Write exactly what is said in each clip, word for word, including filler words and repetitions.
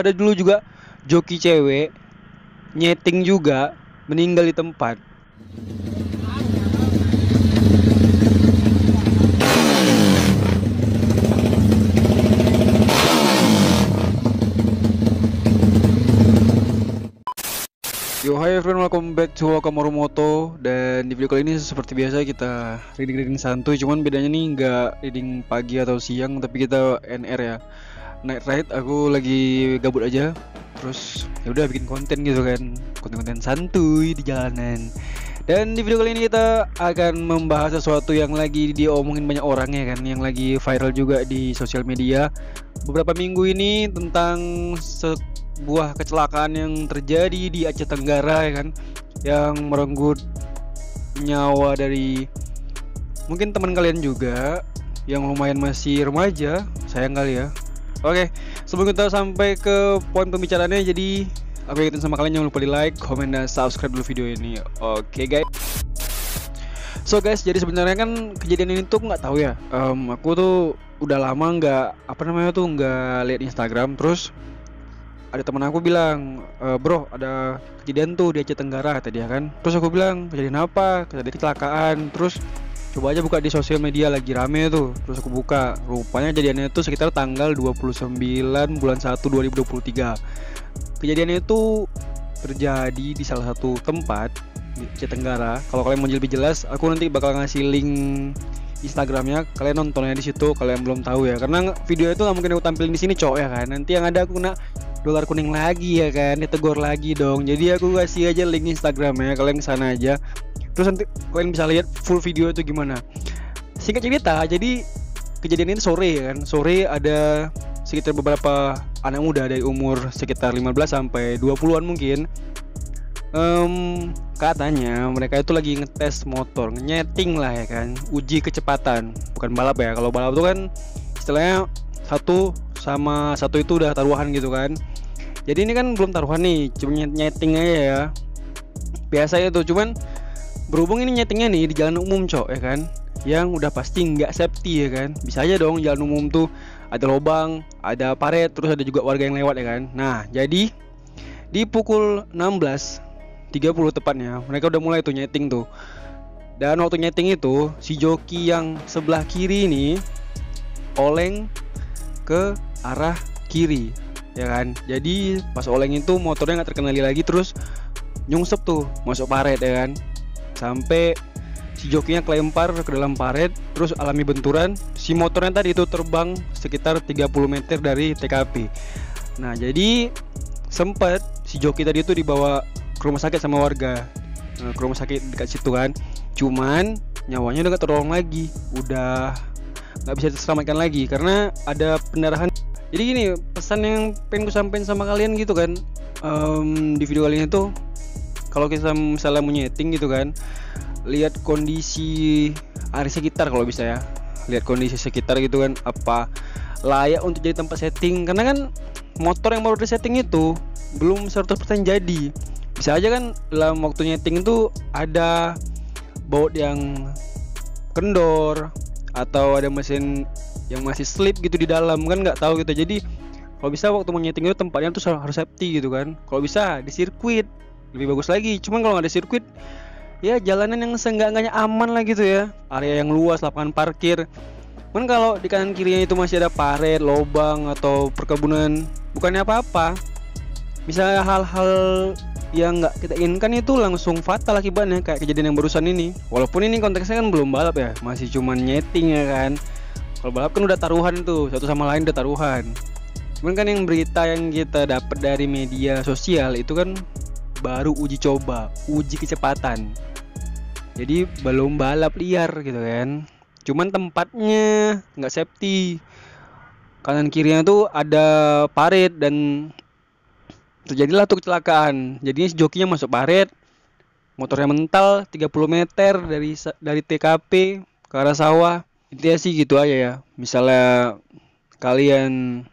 ada dulu juga joki cewek nyeting juga meninggal di tempat. Yo, hi everyone, welcome back to Wakamoru Moto. Dan di video kali ini seperti biasa kita reading-reading santuy. Cuman bedanya nih nggak reading pagi atau siang, tapi kita N R ya, night ride. Aku lagi gabut aja, terus ya udah bikin konten gitu kan, konten-konten santuy di jalanan. Dan di video kali ini kita akan membahas sesuatu yang lagi diomongin banyak orang ya kan, yang lagi viral juga di sosial media beberapa minggu ini, tentang sebuah kecelakaan yang terjadi di Aceh Tenggara ya kan, yang merenggut nyawa dari mungkin teman kalian juga yang lumayan masih remaja, sayang kali ya. Oke, sebelum kita sampai ke poin pembicaraannya, jadi aku ingetin sama kalian, jangan lupa di like, komen, dan subscribe dulu video ini. Oke guys. So guys, jadi sebenarnya kan kejadian ini tuh nggak tahu ya. Um, aku tuh udah lama nggak apa namanya tuh nggak lihat Instagram. Terus ada teman aku bilang, e, bro ada kejadian tuh di Aceh Tenggara kata dia kan. Terus aku bilang, kejadian apa? Kata dia kecelakaan. Terus coba aja buka di sosial media, lagi rame tuh. Terus aku buka, rupanya kejadiannya itu sekitar tanggal dua puluh sembilan bulan satu dua ribu dua puluh tiga. Kejadiannya itu terjadi di salah satu tempat di Aceh Tenggara. Kalau kalian mau lebih jelas, aku nanti bakal ngasih link Instagramnya, kalian nontonnya di situ. Kalian belum tahu ya, karena video itu nggak mungkin aku tampilin di sini cowok ya kan. Nanti yang ada aku kena dolar kuning lagi ya kan, ditegur lagi dong. Jadi aku kasih aja link Instagramnya, kalian kesana aja. Terus nanti kalian bisa lihat full video itu gimana. Singkat cerita, jadi kejadian ini sore ya kan. Sore ada sekitar beberapa anak muda dari umur sekitar lima belas sampai dua puluhan mungkin. Um, katanya mereka itu lagi ngetes motor, nyeting lah ya kan, uji kecepatan, bukan balap ya. Kalau balap itu kan istilahnya satu sama satu itu udah taruhan gitu kan. Jadi ini kan belum taruhan nih, cuma nyeting aja ya, biasa itu. Cuman berhubung ini nyetingnya nih di jalan umum cok ya kan, yang udah pasti nggak safety ya kan. Bisa aja dong jalan umum tuh ada lubang, ada paret, terus ada juga warga yang lewat ya kan. Nah jadi di pukul enam belas tiga puluh tepatnya mereka udah mulai tuh nyeting tuh. Dan waktu nyeting itu si joki yang sebelah kiri ini oleng ke arah kiri ya kan. Jadi pas oleng itu motornya nggak terkendali lagi, terus nyungsep tuh masuk paret ya kan, sampai si jokinya kelempar ke dalam paret, terus alami benturan. Si motornya tadi itu terbang sekitar tiga puluh meter dari T K P. Nah jadi sempat si joki tadi itu dibawa ke rumah sakit sama warga, ke rumah sakit dekat situ kan. Cuman nyawanya udah gak tertolong lagi, udah nggak bisa diselamatkan lagi karena ada pendarahan. Jadi gini, pesan yang pengen gue sampein sama kalian gitu kan, um, di video kali ini tuh, kalau kita misalnya mau nyeting gitu kan, lihat kondisi area sekitar kalau bisa ya, lihat kondisi sekitar gitu kan, apa layak untuk jadi tempat setting. Karena kan motor yang baru di setting itu belum seratus persen jadi. Bisa aja kan dalam waktu nyeting itu ada baut yang kendor, atau ada mesin yang masih slip gitu di dalam, kan nggak tahu gitu. Jadi kalau bisa waktu mau nyeting itu tempatnya tuh harus safety gitu kan. Kalau bisa di sirkuit lebih bagus lagi. Cuman kalau nggak ada sirkuit ya jalanan yang seenggak-enggaknya aman lah gitu ya, area yang luas, lapangan parkir. Kan kalau di kanan kirinya itu masih ada paret, lubang, atau perkebunan, bukannya apa-apa. Misalnya hal-hal yang nggak kita inginkan itu langsung fatal akibatnya, kayak kejadian yang barusan ini. Walaupun ini konteksnya kan belum balap ya, masih cuman nyeting ya kan. Kalau balap kan udah taruhan tuh, satu sama lain udah taruhan. Cuman kan yang berita yang kita dapat dari media sosial itu kan baru uji coba, uji kecepatan. Jadi belum balap liar gitu kan. Cuman tempatnya nggak safety, kanan kirinya tuh ada parit, dan terjadilah tuh kecelakaan. Jadinya si jokinya masuk paret, motornya mental tiga puluh meter dari dari T K P ke arah sawah. Intinya sih gitu aja ya. Misalnya kalian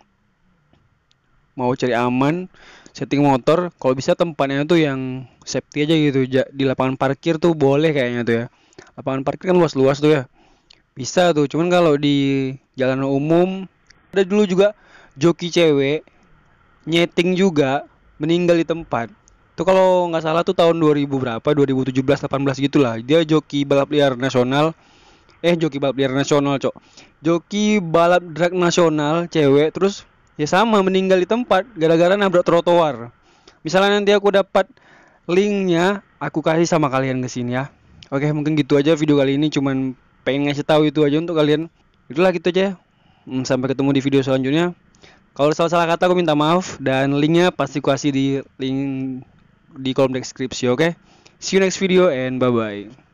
mau cari aman, setting motor, kalau bisa tempatnya tuh yang safety aja gitu. Di lapangan parkir tuh boleh kayaknya tuh ya. Lapangan parkir kan luas-luas tuh ya, bisa tuh. Cuman kalau di jalan umum, ada dulu juga joki cewek nyeting juga, meninggal di tempat. Itu kalau nggak salah tuh tahun dua ribu berapa, dua ribu tujuh belas delapan belas gitulah. Dia joki balap liar nasional. Eh, joki balap liar nasional, Cok. Joki balap drag nasional cewek, terus ya sama meninggal di tempat gara-gara nabrak trotoar. Misalnya nanti aku dapat linknya, aku kasih sama kalian ke sini ya. Oke, mungkin gitu aja video kali ini, cuman pengen ngasih tahu itu aja untuk kalian. Itulah gitu aja. Hmm, sampai ketemu di video selanjutnya. Kalau salah-salah kata aku minta maaf, dan linknya pasti aku kasih di link di kolom deskripsi, oke? See you next video and bye bye.